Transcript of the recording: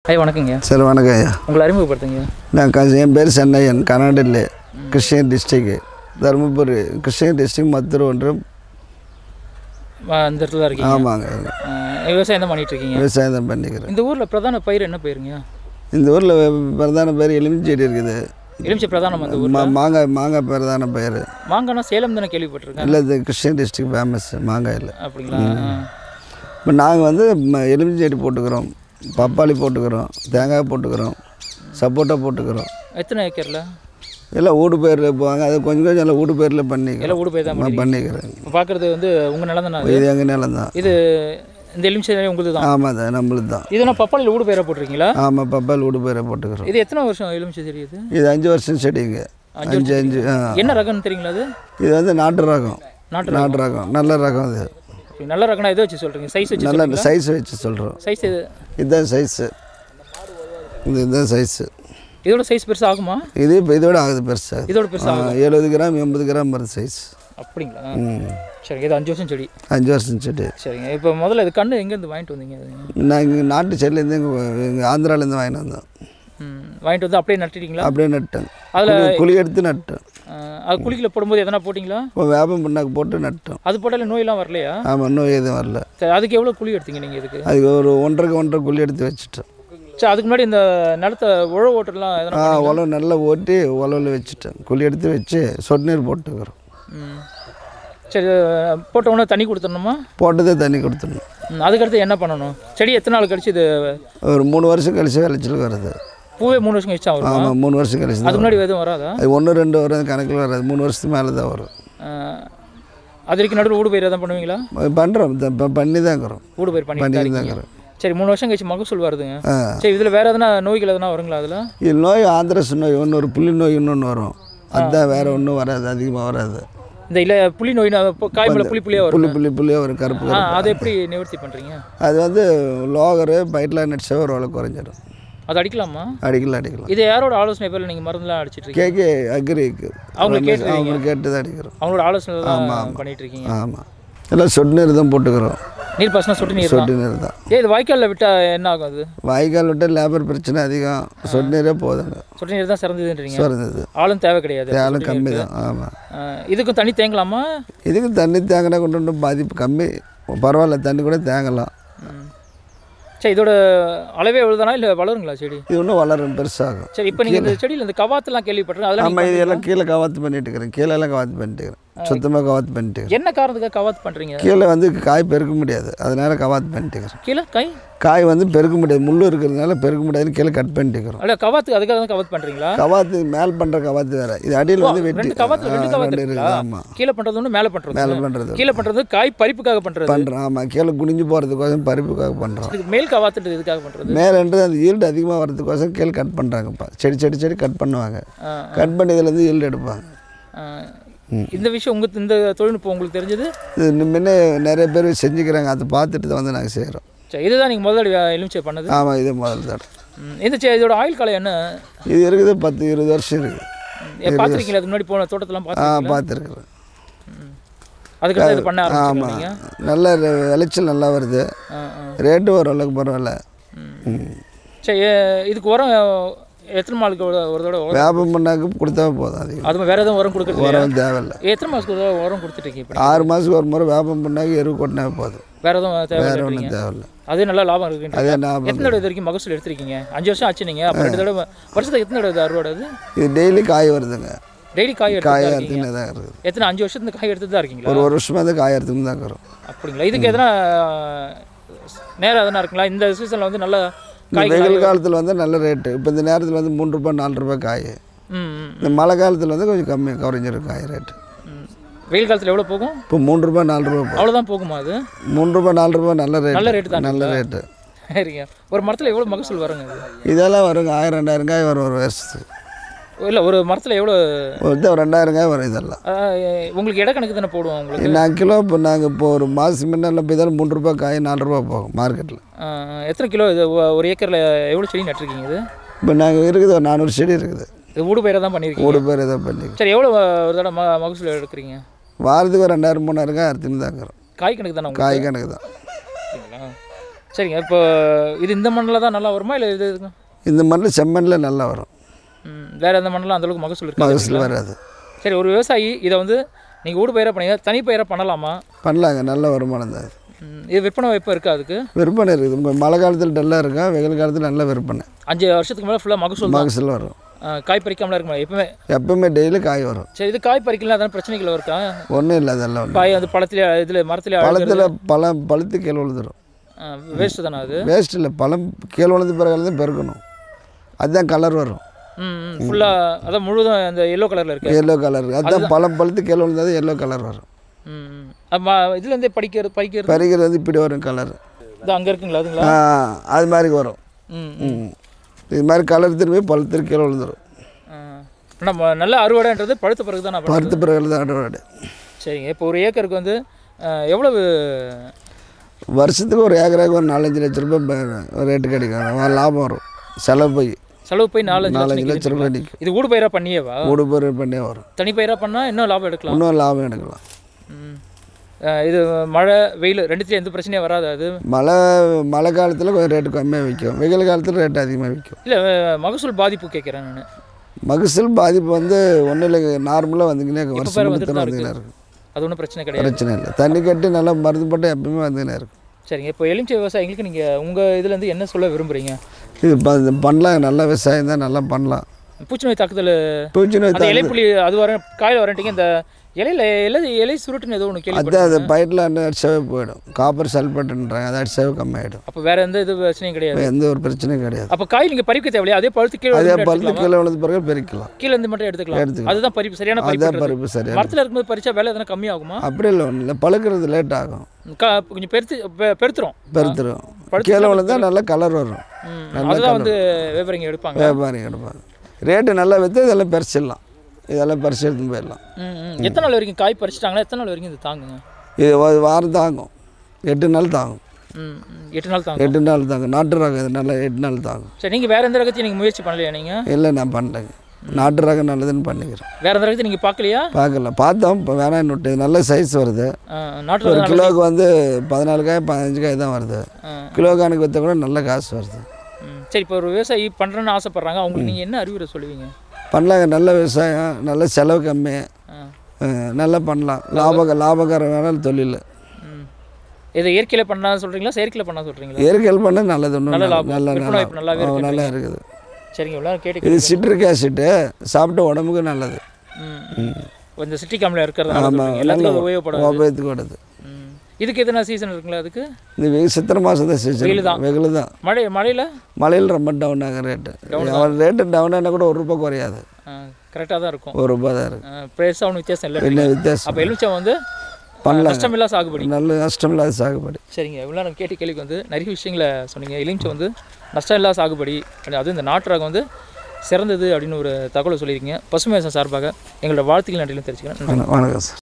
ஐயா வணக்கங்க. சரி வணக்கம் ஐயா. உங்களை அறிமுகப்படுத்துங்க. நான் என் பேர் சென்னையன், கர்நாடகில் கிருஷ்ணகிரி டிஸ்ட்ரிக்ட், தருமபுரி கிருஷ்ணகிரி டிஸ்ட்ரிக்ட் மத்தூர் ஒன்றும் அந்த இடத்துல தான் இருக்கீங்க. ஆமாங்க. விவசாயம் தான் பண்ணிட்டு இருக்கீங்க. விவசாயம் தான் பண்ணிக்கிறேன். இந்த ஊரில் பிரதான பயிர் என்ன பயிருங்க? இந்த ஊரில் பிரதான பயிர் எலுமிச்சை செடி இருக்குது. எலுமிச்சை பிரதானம். அந்த ஊரில் மாங்காய் பிரதான பயிர். மாங்காய்னா சேலம் தானே கேள்விப்பட்டிருக்கேன். இல்லை, இது கிருஷ்ணகிரி டிஸ்ட்ரிக்ட் ஃபேமஸ் மாங்காயில். அப்படிங்களா? இப்போ நாங்கள் வந்து எலுமிச்சை செடி போட்டுக்கிறோம், பப்பாளி போட்டுக்கிறோம், தேங்காய் போட்டுக்கிறோம், சப்போட்டா போட்டுக்கிறோம். எத்தனை ஏக்கரில்? எல்லாம் ஊடு பயிரில் போவாங்க. அது கொஞ்சம் கொஞ்சம் எல்லாம் ஊடு பயிரில் பண்ணிக்கிறேன். எல்லாம் ஊடு பயிர் தான் பண்ணிக்கிறேன். இப்போ பார்க்குறது வந்து உங்கள் நிலம் தானே? இது எங்கள் நிலம் தான். இது இந்த எலுமிச்சை உங்களுக்கு தான்? ஆமாம், தான் நம்மளுக்கு தான். இதுனா பப்பாளியில் ஊடு பயிராக போட்டிருக்கீங்களா? ஆமாம், பப்பாளி ஊடு பயிரை போட்டுக்கிறோம். இது எத்தனை வருஷம் எலுமிச்சை செடி? இது 5 வருஷம் செடிங்க. 5 என்ன ரகம்னு தெரியுங்களா? அது இது வந்து நாட்டு ரகம். நாட்டு ரகம் நல்ல ரகம். அது நல்ல ரகம்னா எதை வச்சு சொல்கிறீங்க? சைஸ் வச்சு? நல்ல சைஸ் வச்சு சொல்கிறோம். சைஸ் இதுதான் சைஸு. இதுதான் சைஸு. இதோட சைஸ் பெருசாக ஆகுமா? இது இப்போ இதோட ஆகுது, பெருசாக. இதோட பெருசாக 70 கிராம் 80 கிராம் வருது சைஸ். அப்படிங்களா? சரி. இது 5 வருஷம் செடி. 5 வருஷம் செடி. சரிங்க. இப்போ முதல்ல இது கன்று எங்கேருந்து வாங்கிட்டு வந்தீங்க? நான் இங்கே நாட்டு செடியிலேருந்து எங்கள் ஆந்திராவிலேருந்து வாங்கிட்டு வந்தோம். வாங்கிட்டு வந்து அப்படியே நட்டுட்டீங்களா? அப்படியே நட்டேன். அதில் குழி எடுத்து நட்டேன். அது குழிக்கில் போடும்போது எதனா போட்டிங்களா? இப்போ வேப்பம் புண்ணாக்கு போட்டு நட்டோம். அது போட்டாலும் நோயெல்லாம் வரலையா? ஆமாம், நோய் எதுவும் வரல. சரி. அதுக்கு எவ்வளோ குழி எடுத்தீங்க நீங்கள்? இதுக்கு அதுக்கு ஒரு 1.5 குழி எடுத்து வச்சுட்டேன். சரி. அதுக்கு முன்னாடி இந்த நிலத்தை உழவு ஓட்டுலாம் எதனா? உழவு நல்லா ஓட்டி உழவில் வச்சுட்டேன். குழி எடுத்து வச்சு சொட்டு நீர் போட்டுக்கிறோம். சரி. போட்ட உடனே தண்ணி கொடுத்துடணுமா? போட்டதே தண்ணி கொடுத்துடணும். அதுக்கடுத்து என்ன பண்ணணும்? செடி எத்தனை நாள் கழிச்சு இது? ஒரு 3 வருஷம் கழிச்சு விளைச்சல் வருது. பூவே 3 வருஷம் கழிச்சா வரும்? ஆமாம், 3 வருஷம் கழிச்சு. அதுக்கு முன்னாடி எதுவும் வராதா? அது 1-2 வரும், கணக்கில் வராது. 3 வருஷத்துக்கு மேலே தான் வரும். அது வரைக்கும் நடுவில் ஊடு பயிர் தான் பண்ணுவீங்களா? பண்ணுறோம், பண்ணி தான் இருக்கிறோம். ஊடு பயிர் பண்ணி தான் இருக்கிறோம். சரி. 3 வருஷம் கழிச்சு மகசூல் வருதுங்க. சரி. இதில் வேறு எதனா நோய்கள் எதனா வருங்களா? அதில் இது நோய் ஆந்திரஸ் நோய் ஒன்று, ஒரு புள்ளி நோய் இன்னொன்று வரும். அதுதான், வேறு ஒன்றும் வராது, அதிகமாக வராது. இந்த இல்லை புளி நோய் காய் மேலே புள்ளியாக வரும். புள்ளியாக வரும், கருப்பு. அதை எப்படி நிவர்த்தி பண்ணுறீங்க? அது வந்து லோகரு பைட்லானட் ஒரு அளவு குறைஞ்சிடும். அது அடிக்கலாமா? அடிக்கலாம். இது யாரோட ஆலோசனை பேரில் நீங்கள் மருந்துலாம் அடிச்சிட்டு இருக்கீங்க? கேகே அக்ரிக்கு அவங்க கேட்டு தான் அடிக்கிறோம். அவங்களோட ஆலோசனை தான் பண்ணிட்டு இருக்கீங்க? ஆமாம். எல்லாம் சொட்டு நீர் தான் போட்டுக்கிறோம். நீர் பாசனம் சொட்டு நீர் தான். இது வாய்க்காலில் விட்டால் என்ன ஆகும்? அது வாய்க்கால் விட்டால் லேபர் பிரச்சனை அதிகம். சொட்டு நீரே போதுங்க. சொட்டு நீர் தான் சிறந்ததுன்றீங்க? சிறந்தது. ஆளும் தேவை கிடையாது. ஆளும் கம்மி தான். ஆமாம். இதுக்கும் தண்ணி தேங்கலாமா? இதுக்கும் தண்ணி தேங்கினா கொண்டு பாதிப்பு கம்மி. பரவாயில்ல, தண்ணி கூட தேங்கலாம். சரி. இதோட அளவே எவ்வளோதானா இல்லை வளருங்களா செடி? இது இன்னும் வளரும், பெருசாகும். சரி. இப்போ நீங்கள் இந்த செடியில் இந்த கவாத்துலாம் கேள்விப்பட்டிருக்கேன். அதெல்லாம் நம்ம இதெல்லாம் கீழே கவாத்து பண்ணிட்டு இருக்கிறேன். கீழெல்லாம் கவாத்து பண்ணிட்டு இருக்கிறேன். சுத்தமாக கவாத்து பண்ணிட்டு. என்ன காரணத்துக்காக கவாத்து பண்ணுறீங்க? கீழே வந்து காய் பெருக்க முடியாது, அதனால கவாத்து பண்ணிட்டு இருக்கிறேன். கீழே காய் வந்து பெருக்க முடியாது, முள் இருக்கிறதுனால பெருக்க முடியாதுன்னு கீழே கட் பண்ணிட்டு இருக்கிறோம். அல்ல, கவாத்து அதுக்காக தான் கவாத்து பண்ணுறீங்களா? கவாத்து மேல் பண்ணுற கவாத்து வேறு, இது அடியில் வந்து வெட்டி கவாத்து இருக்குது. ஆமாம். கீழே பண்ணுறது ஒன்று, மேலே பண்ணுறது. கீழே பண்ணுறது காய் பறிப்புக்காக பண்ணுறோம். ஆமாம், கீழே குனிஞ்சு போகிறதுக்கோசம் பறிப்புக்காக பண்ணுறோம். இதுக்கு மேல் கவாத்துன்றது இதுக்காக பண்ணுறது. மேலேன்றது அந்த ஈல்டு அதிகமாக வரதுக்கோசம் கீழே கட் பண்ணுறாங்கப்பா. செடி கட் பண்ணுவாங்க. கட் பண்ணி இதுலேருந்து ஈல்டு எடுப்பாங்க. இந்த விஷயம் இந்த தொழில்நுட்பம் உங்களுக்கு தெரிஞ்சது? இது முன்னே நிறைய பேர் செஞ்சுக்கிறாங்க, அதை பார்த்துட்டு தான் வந்து நாங்கள் செய்கிறோம். சரி. இதுதான் நீங்கள் முதல் எலுமிச்சை பண்ணது? ஆமாம், இது முதல் தடவை. இதோட ஆயுள் காலம் என்ன? இது இருக்குது 10-20 வருஷம் இருக்குது. பார்த்துருக்கீங்களா? அது முன்னாடி போன தோட்டத்தெல்லாம் பார்த்துருக்குறேன். அதுக்கு இது பண்ண ஆமாம், நல்ல விளைச்சல் நல்லா வருது. ரேட்டு ஓரளவுக்கு பரவாயில்ல. சரி. இதுக்கு உரம் எத்தனை நாளுக்கு ஒரு தடவை வேப்பம் பண்ணாக்கு கொடுத்தா போதும். அது வேறு எதுவும் உரம் கொடுக்குறது? உரம் தேவையில்லை. எத்தனை மாதத்துக்கு ஒரு உரம் கொடுத்துட்ருக்கீங்க? 6 மாதத்துக்கு ஒரு முறை வேப்பம் பண்ணாக்கு எருவு கொட்டினா போதும். வேறு எதுவும் ஒன்றும் தேவையில்லை. அதே நல்லா லாபம் இருக்குங்க. எத்தனை தடவை இது வரைக்கும் மகசூல் எடுத்துருக்கீங்க? 5 வருஷம் ஆச்சு. நீங்கள் அப்போ 2 தடவை வருஷத்துக்கு எத்தனை தடவை அறுவடை? இது டெய்லி காய் வருதுங்க. டெய்லி காய் எடுத்துன்னு தான் இருக்குது. எத்தனை 5 வருஷத்துக்கு காய் எடுத்து தான் இருக்கீங்களா? ஒரு வருஷமாக வந்து காய் எடுத்துன்னு தான் இருக்கிறோம். அப்படிங்களா? இதுக்கு எதனா நேரம் எதனா இருக்குங்களா? இந்த சீசனில் வந்து நல்லா வெயில் காலத்தில் வந்து நல்ல ரேட்டு. இப்போ இந்த நேரத்தில் வந்து 3 ரூபாய் 4 ரூபாய் காய். இந்த மழை காலத்தில் வந்து கொஞ்சம் குறைஞ்சிருக்கு காய் ரேட்டு. வெயில் காலத்தில் எவ்வளோ போகும்? இப்போ 3 ரூபாய் 4 ரூபாய் அவ்வளோதான் போகுமா? அது 3 ரூபாய் 4 ரூபாய் நல்ல ரேட்டு தான். நல்ல ரேட்டு. சரிங்க. ஒரு மரத்தில் எவ்வளோ மகசூல் வருங்க? இதெல்லாம் வருங்க 1000-2000 காய் வரும் ஒரு வருஷத்துக்கு. இல்லை, ஒரு மரத்தில் எவ்வளோ? ஒரு 2000 காய் வரும். இதெல்லாம் உங்களுக்கு இட கணக்கு தானே போடுவோம் உங்களுக்கு? நான் கிலோ இப்போ நாங்கள் இப்போ ஒரு மாதம் முன்னால் போய்தாலும் 3 ரூபாய் காய் 4 ரூபா போகும் மார்க்கெட்டில். எத்தனை கிலோ இது ஒரு ஏக்கரில் எவ்வளோ செடி நட்டுருக்கீங்க? இது இப்போ நாங்கள் இருக்குது ஒரு 400 செடி இருக்குது. இது ஊடு பயிரை தான் பண்ணியிருக்கீங்க? ஊடு பயிரை தான் பண்ணி. சரி. எவ்வளோ ஒரு தடவை மகசூல் எடுக்கிறீங்க? வாரத்துக்கு ஒரு 2000-3000 காய் அறுத்துன்னு தான் இருக்கிறோம். காய் கணக்கு தானே? காய் கணக்கு தான். சரிங்க. இப்போ இது இந்த மண்ணில் தான் நல்லா வருமா இல்லை இது இந்த மண்ணில் செம்மண்ணில் நல்லா வரும். வேறு எந்த மண்ணில் அந்தளவுக்கு மகசூல் இருக்கு? மகசூல் வராது. சரி, ஒரு விவசாயி இதை வந்து நீங்கள் ஊடு பயிராக பண்ணீங்க, தனி பயிராக பண்ணலாமா? பண்ணலாங்க, நல்ல வருமானம் தான். இது விற்பனை வாய்ப்பு இருக்கா? அதுக்கு விற்பனை இருக்குது. மழை காலத்தில் டல்லாக இருக்கும், வெயில் காலத்தில் நல்ல விற்பனை. 5 வருஷத்துக்கு மேலே ஃபுல்லாக மகசூல் வரும். காய் பறிக்காமலாம் இருக்குமா? எப்பவுமே டெய்லி காய் வரும். சரி, இது காய் பறிக்கலாம் அதெல்லாம் பிரச்சனைகள் இருக்கா? ஒன்றும் இல்லை, அதெல்லாம் காய் அந்த பழத்தில் இதில் மரத்தில் பழுத்து கீழே விழுந்துடும். வேஸ்ட்டு தானே அது? வேஸ்ட் இல்லை, பழம் கீழே விழுந்து பிறகு தான் பெருக்கணும். அதுதான் கலர் வரும். ஃபுல்லாக அதான் முழுதும் அந்த எல்லோ கலரில் இருக்குது. எல்லோ கலர், அதுதான் பழம் பழுத்து கீழே விழுந்தது எல்லோ கலர் வரும். இதுலேருந்தே பறிக்கிறது வந்து இப்படி வரும் கலர். இது அங்கே இருக்குங்களா? அதுங்களா? அது மாதிரி வரும். இது மாதிரி கலர் திரும்பி பழுத்து கீழே விழுந்துடும். நம்ம நல்ல அறுவடைன்றது பழுத்த பிறகு தான். பழுத்த பிறகு தான் அறுவடை. சரிங்க. இப்போ ஒரு ஏக்கருக்கு வந்து எவ்வளவு வருஷத்துக்கு ஒரு ஏக்கராக்கு ஒரு 4-5 லட்ச ரூபாய் ரேட்டு கிடைக்கும். லாபம் வரும். செலவு போய் 4-5 லட்ச ரூபாய் நிற்கும். இது ஊடு பயிராக பண்ணியேவா? ஊடு பயிர் பண்ணியே வரும். தனி பயிராக பண்ணால் இன்னும் லாபம் எடுக்கலாம். இன்னும் லாபம் எடுக்கலாம். இது மழை வெயில் ரெண்டுத்துலேயும் எந்த பிரச்சனையும் வராது. அது மழை காலத்தில் கொஞ்சம் ரேட்டு கம்மியாக விற்கும், வெயில் காலத்தில் ரேட்டு அதிகமாக விற்கும். இல்லை, மகசூல் பாதிப்பு கேட்குறேன் நான். மகசூல் பாதிப்பு வந்து ஒன்றும் இல்லை, நார்மலாக வந்துக்கினே வருஷம் வந்துக்கினே இருக்கும். அது ஒன்றும் பிரச்சனை கிடையாது. பிரச்சனை இல்லை, தண்ணி கட்டி நல்லா மருந்து போட்டு எப்பவுமே வந்துக்கினே இருக்கும். சரிங்க. இப்போ எலுமிச்சை விவசாயிகளுக்கு நீங்கள் உங்கள் இதுலேருந்து என்ன சொல்ல விரும்புகிறீங்க? இது பண்ணலாம், நல்ல விவசாயம் தான், நல்லா பண்ணலாம். பூச்சி நோய் தாக்குதல் இலைப்புள்ளி அது வர காயில் வரட்டிங்க. இந்த இலை சுருட்டுன்னு ஏதோ ஒன்று கேள்வி. அது பயிரில் அடிச்சாவே போயிடும். காப்பர் சல்பேட்டுன்றாங்க, அதை அடிச்சாவே கம்மியாயிடும். அப்போ வேறு எந்த இது பிரச்சனையும் கிடையாது? எந்த ஒரு பிரச்சனையும் கிடையாது. அப்போ காய் நீங்கள் பறிக்க தேவையில்லையா? அதே பழுத்து கீழே விழுந்து பிறகு பறிக்கலாம். கீழே இருந்து மட்டும் எடுத்துக்கலாம். அதுதான் பறிப்பு, சரியான பறிப்பு. சரியா மரத்தில் இருக்கும்போது பறிச்சா விலை எதனா கம்மியாகுமா? அப்படி இல்லை, ஒன்றும் இல்லை, பழுக்கிறது லேட் ஆகும். கொஞ்சம் பெருத்துரும். கீழே விழுந்தா நல்லா கலர் வரும். அதுதான் வந்து வியாபாரிங்க எடுப்பாங்க. ரேட்டு நல்லா வைத்து இதெல்லாம் பறிச்சிடலாம். இதெல்லாம் பறிச்சு எடுத்துன்னு போயிடலாம். எத்தனை நாள் வரைக்கும் காய் பறிச்சிட்டாங்களா? எத்தனை நாள் வரைக்கும் இது தாங்குங்க? இது வாரம் தாங்கும், 8 நாள் தாங்கும். 8 நாள் தாங்கும். 8 நாள் தாங்கும். நாட்டு ரகம் இது நல்லா 8 நாள் தாங்கும். சரி, நீங்கள் வேறு எந்த ரகத்தையும் நீங்கள் முயற்சி பண்ணலையா? நீங்கள்? இல்லை, நான் பண்ணலைங்க. நாட்டு ரகம் நல்லதுன்னு பண்ணிக்கிறேன். வேறு எந்த ரகத்தை நீங்கள் பார்க்கலையா? பார்க்கல, பார்த்தோம். இப்போ வேணாம் நோட்டு நல்ல சைஸ் வருது. நாட்டு ஒரு கிலோவுக்கு வந்து 14 காய் 15 காய் தான் வருது. கிலோ கணக்கு வைத்த கூட நல்ல காசு வருது. சரி, இப்போ ஒரு விவசாயி பண்ணுறேன்னு ஆசைப்பட்றாங்க, அவங்களுக்கு நீங்கள் என்ன அறிவுரை சொல்லுவீங்க? பண்ணலாங்க, நல்ல விவசாயம், நல்ல செலவு கம்மி, நல்லா பண்ணலாம். லாபகரமான தொழில். இதை இயற்கையில் பண்ணலாம் சொல்கிறீங்களா, செயற்கையில் பண்ண சொல்கிறீங்களா? இயற்கையில் பண்ண நல்லது, நல்லா இருக்குது. சரிங்க, இவ்வளோ கேட்டு. இது சிட்ரிக் ஆசிட்டு சாப்பிட்டு உடம்புக்கு நல்லது. கொஞ்சம் சிட்ரிக் அமிலம் இருக்கிறது எல்லாத்துக்கும் உபயோகப்படுது. இதுக்கு எத்தனை சீசன் இருக்குங்களா? அதுக்கு இந்த சித்திரை மாதம் தான் சீசன். வெயில் தான். மழையில் ரொம்ப டவுன் ஆகும் ரேட்டு. ரேட்டு டவுன் ஆனால் கூட ₹1 குறையாது. கரெக்டாக தான் இருக்கும். ₹1 தான் இருக்கும். ப்ரைஸாக ஒன்றும் வித்தியாசம் இல்லை. என்ன வித்தியாசம்? அப்போ எலுமிச்சை வந்து பண்ணலாம், நஷ்டமில்லா சாகுபடி. நல்ல நஷ்டமில்லாத சாகுபடி. சரிங்க, இவ்வளோ நான் கேட்டு கேள்விக்கு வந்து நிறைய விஷயங்களை சொன்னீங்க. எலுமிச்சை வந்து நஷ்டம் இல்லா சாகுபடி, அதுவும் இந்த நாட்டு ரகம் வந்து சிறந்தது அப்படின்னு ஒரு தகவலை சொல்லியிருக்கீங்க. பசுமை சார்பாக எங்களோட வாழ்த்துக்கள் நன்றிகளும் தெரிவிச்சுக்கிறேன். வணக்கம் சார்.